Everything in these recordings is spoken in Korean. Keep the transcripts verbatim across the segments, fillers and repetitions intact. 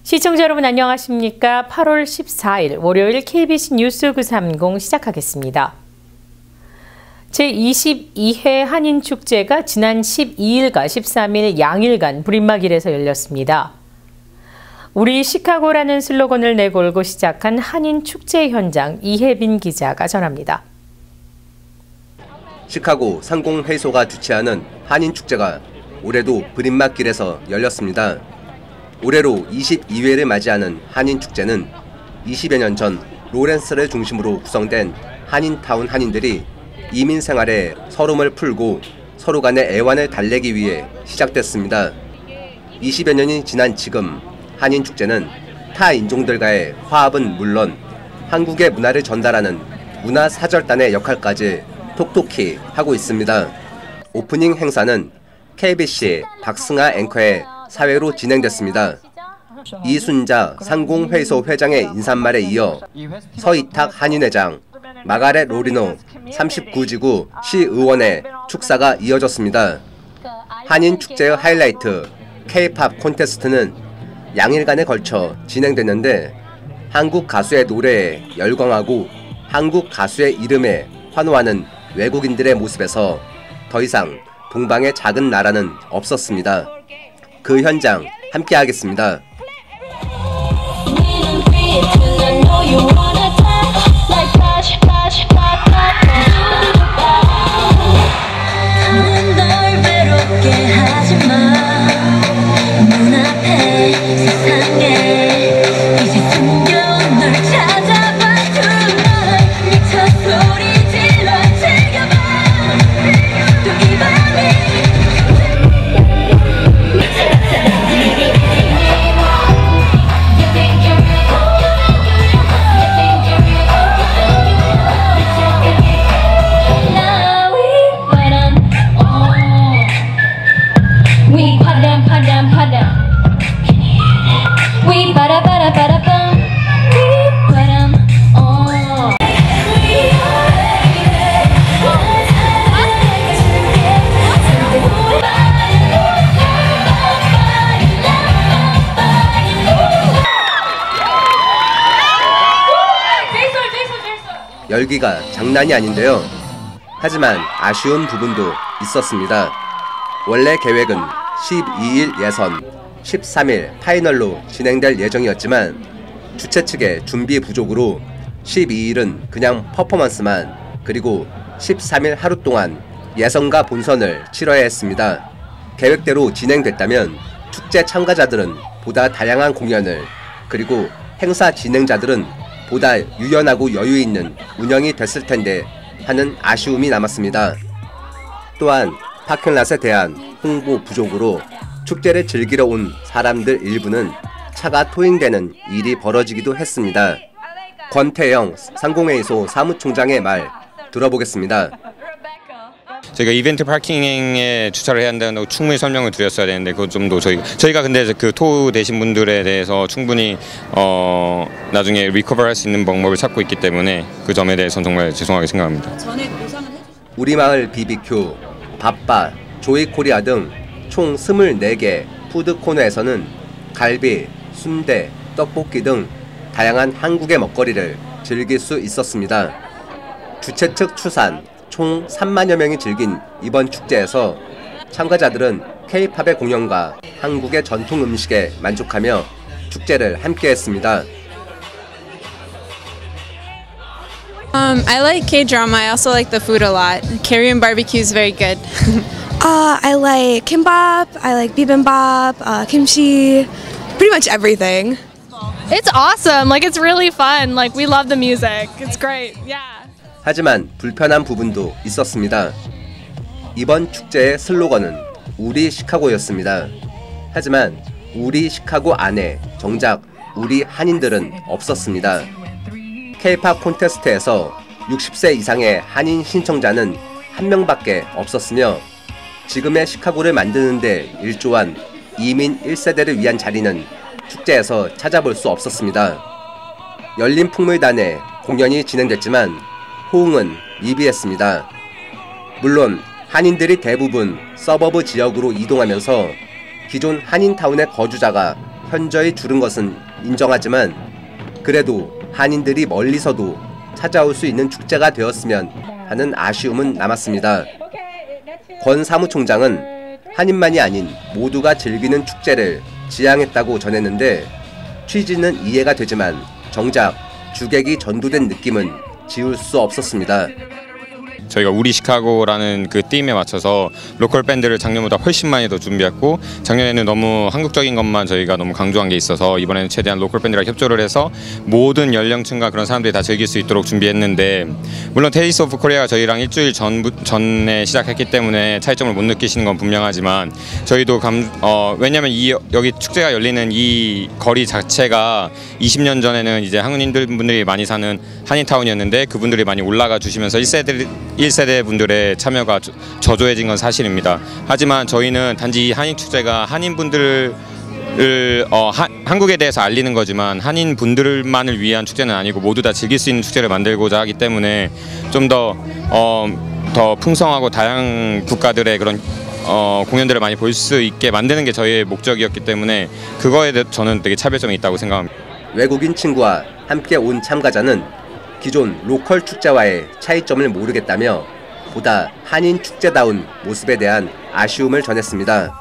시청자 여러분 안녕하십니까? 팔월 십사일 월요일 케이비씨 뉴스 구삼공 시작하겠습니다. 제이십이회 한인축제가 지난 십이일과 십삼일 양일간 불임막일에서 열렸습니다. 우리 시카고라는 슬로건을 내걸고 시작한 한인축제 현장 이혜빈 기자가 전합니다. 시카고 상공회의소가 주최하는 한인축제가 올해도 불임막길에서 열렸습니다. 올해로 이십이회를 맞이하는 한인축제는 이십여 년 전 로렌스를 중심으로 구성된 한인타운 한인들이 이민 생활에 서름을 풀고 서로 간의 애환을 달래기 위해 시작됐습니다. 이십여 년이 지난 지금 한인축제는 타 인종들과의 화합은 물론 한국의 문화를 전달하는 문화사절단의 역할까지 톡톡히 하고 있습니다. 오프닝 행사는 케이비씨 박승아 앵커의 사회로 진행됐습니다. 이순자 상공회의소 회장의 인사말에 이어 서이탁 한인회장, 마가렛 로리노 삼십구지구 시의원의 축사가 이어졌습니다. 한인축제의 하이라이트 K-팝 콘테스트는 양일간에 걸쳐 진행됐는데 한국 가수의 노래에 열광하고 한국 가수의 이름에 환호하는 외국인들의 모습에서 더 이상 동방의 작은 나라는 없었습니다. 그 현장 함께 하겠습니다. 열기가 장난이 아닌데요. 하지만 아쉬운 부분도 있었습니다. 원래 계획은 십이일 예선, 십삼일 파이널로 진행될 예정이었지만 주최 측의 준비 부족으로 십이일은 그냥 퍼포먼스만, 그리고 십삼일 하루 동안 예선과 본선을 치러야 했습니다. 계획대로 진행됐다면 축제 참가자들은 보다 다양한 공연을, 그리고 행사 진행자들은 보다 유연하고 여유 있는 운영이 됐을 텐데 하는 아쉬움이 남았습니다. 또한 파킹랏에 대한 홍보 부족으로 축제를 즐기러 온 사람들 일부는 차가 토행되는 일이 벌어지기도 했습니다. 권태영 상공회의소 사무총장의 말 들어보겠습니다. 저희가 이벤트 파킹에 주차를 해야 한다고 충분히 설명을 드렸어야 되는데 그것 좀 더 저희가 저희가 근데 그 토 되신 분들에 대해서 충분히 어 나중에 리커버할 수 있는 방법을 찾고 있기 때문에 그 점에 대해서는 정말 죄송하게 생각합니다. 우리마을 비비큐, 밥바, 조이코리아 등 총 스물네 개 푸드 코너에서는 갈비, 순대, 떡볶이 등 다양한 한국의 먹거리를 즐길 수 있었습니다. 주최 측 추산 총 삼만여 명이 즐긴 이번 축제에서 참가자들은 K-팝의 공연과 한국의 전통 음식에 만족하며 축제를 함께했습니다. Um, I like K-drama. I also like the food a lot. Korean barbecue is very good. uh, I like kimbap. I like bibimbap, uh, kimchi, pretty much everything. It's awesome. Like it's really fun. Like we love the music. It's great. Yeah. 하지만 불편한 부분도 있었습니다. 이번 축제의 슬로건은 우리 시카고였습니다. 하지만 우리 시카고 안에 정작 우리 한인들은 없었습니다. K-팝 콘테스트에서 육십세 이상의 한인 신청자는 한 명밖에 없었으며 지금의 시카고를 만드는 데 일조한 이민 일 세대를 위한 자리는 축제에서 찾아볼 수 없었습니다. 열린 풍물단에 공연이 진행됐지만 호응은 미비했습니다. 물론 한인들이 대부분 서버브 지역으로 이동하면서 기존 한인타운의 거주자가 현저히 줄은 것은 인정하지만 그래도 한인들이 멀리서도 찾아올 수 있는 축제가 되었으면 하는 아쉬움은 남았습니다. 권 사무총장은 한인만이 아닌 모두가 즐기는 축제를 지향했다고 전했는데 취지는 이해가 되지만 정작 주객이 전도된 느낌은 지울 수 없었습니다. 저희가 우리 시카고라는 그 팀에 맞춰서 로컬 밴드를 작년보다 훨씬 많이 더 준비했고, 작년에는 너무 한국적인 것만 저희가 너무 강조한 게 있어서 이번에는 최대한 로컬 밴드랑 협조를 해서 모든 연령층과 그런 사람들이 다 즐길 수 있도록 준비했는데, 물론 테이스트 오브 코리아가 저희랑 일주일 전, 전에 시작했기 때문에 차이점을 못 느끼시는 건 분명하지만 저희도 감, 어, 왜냐면 이 여기 축제가 열리는 이 거리 자체가 이십 년 전에는 이제 한국인들 분들이 많이 사는 한인타운이었는데 그분들이 많이 올라가 주시면서 일 세대 일 세대 분들의 참여가 저조해진 건 사실입니다. 하지만 저희는 단지 한인 축제가 한인 분들을 어, 하, 한국에 대해서 알리는 거지만 한인 분들만을 위한 축제는 아니고 모두 다 즐길 수 있는 축제를 만들고자 하기 때문에 좀 더 어, 더 풍성하고 다양한 국가들의 그런 어, 공연들을 많이 볼 수 있게 만드는 게 저희의 목적이었기 때문에 그거에 대해 저는 되게 차별점이 있다고 생각합니다. 외국인 친구와 함께 온 참가자는 기존 로컬 축제와의 차이점을 모르겠다며 보다 한인 축제다운 모습에 대한 아쉬움을 전했습니다.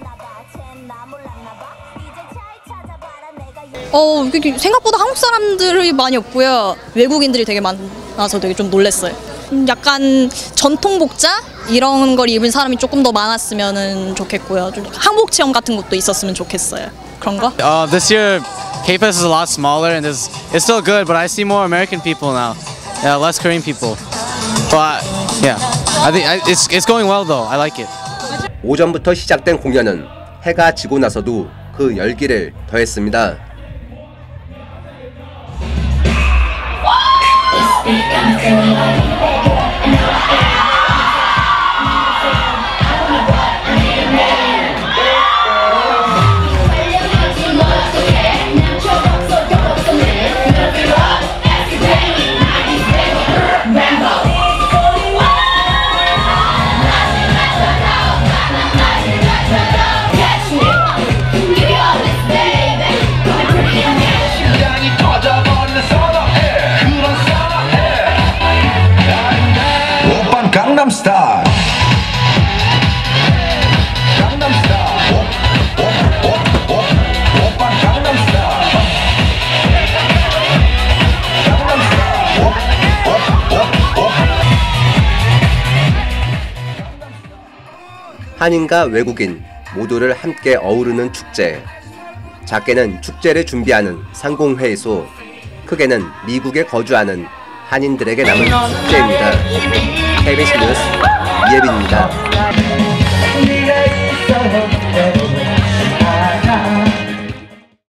어, 생각보다 한국 사람들이 많이 없고요. 외국인들이 되게 많아서 되게 좀 놀랐어요. 약간 전통 복자 이런 걸 입은 사람이 조금 더 많았으면 좋겠고요. 좀 한복 체험 같은 것도 있었으면 좋겠어요. 그런 거? Uh, this year, K-Fest is a lot smaller and it's, it's still good, but I see more American people now, yeah, less Korean people. But yeah, I think I, it's it's going well though. I like it. 오전부터 시작된 공연은 해가 지고 나서도 그 열기를 더했습니다. Gangnam Style. Gangnam Style. Op, op, op, op, oppa Gangnam Style. Gangnam Style. Op, op, op, op. 한인과 외국인 모두를 함께 어우르는 축제. 작게는 축제를 준비하는 상공회의소, 크게는 미국에 거주하는 한인들에게 남은 축제입니다. 케이비에스 뉴스 이예빈입니다.